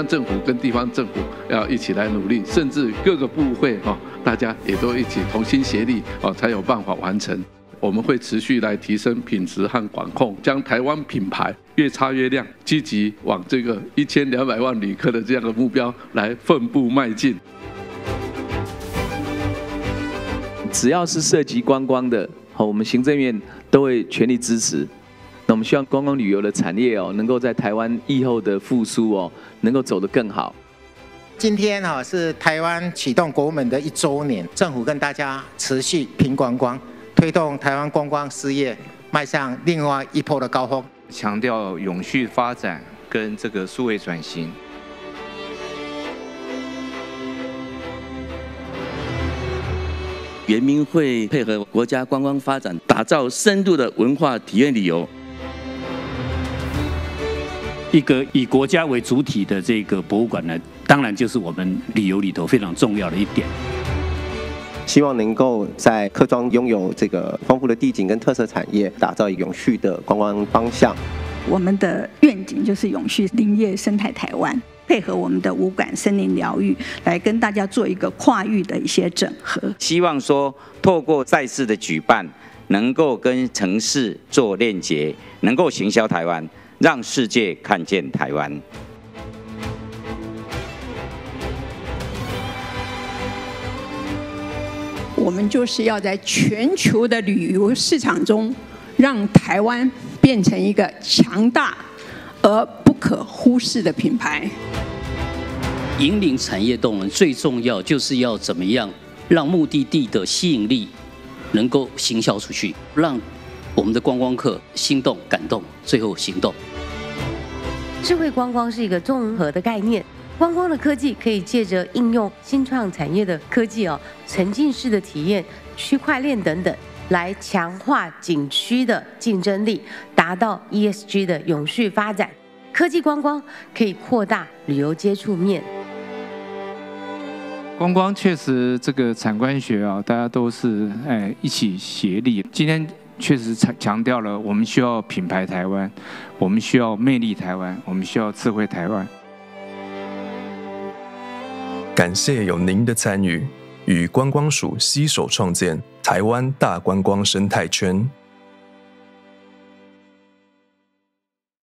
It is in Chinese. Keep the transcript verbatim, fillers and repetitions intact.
政府跟地方政府要一起来努力，甚至各个部会啊，大家也都一起同心协力啊，才有办法完成。我们会持续来提升品质和管控，将台湾品牌越擦越亮，积极往这个一千两百万旅客的这样的目标来奋步迈进。 只要是涉及观光的，我们行政院都会全力支持。那我们希望观光旅游的产业哦，能够在台湾疫后的复苏哦，能够走得更好。 今天哈是台湾启动国门的一周年，政府跟大家持续拼观光，推动台湾观光事业迈向另外一波的高峰， 强调永续发展跟这个数位转型。 原民会配合国家观光发展，打造深度的文化体验旅游。 一个以国家为主体的这个博物馆呢，当然就是我们旅游里头非常重要的一点。 希望能够在客庄拥有这个丰富的地景跟特色产业，打造永续的观光方向。 我们的愿景就是永续林业生态台湾，配合我们的五感森林疗愈，来跟大家做一个跨域的一些整合。 希望说，透过再次的举办，能够跟城市做链接，能够行销台湾，让世界看见台湾。 我们就是要在全球的旅游市场中，让台湾变成一个强大而不可忽视的品牌。 引领产业动能最重要就是要怎么样让目的地的吸引力能够行销出去，让我们的观光客心动、感动，最后行动。 智慧观光是一个综合的概念。观光的科技可以借着应用新创产业的科技哦，沉浸式的体验、区块链等等，来强化景区的竞争力，达到 E S G 的永续发展。科技观光可以扩大旅游接触面。 观光确实这个产官学啊，大家都是哎一起协力。今天确实强调了，我们需要品牌台湾，我们需要魅力台湾，我们需要智慧台湾。 感谢有您的参与，与观光署携手创建台湾大观光生态圈。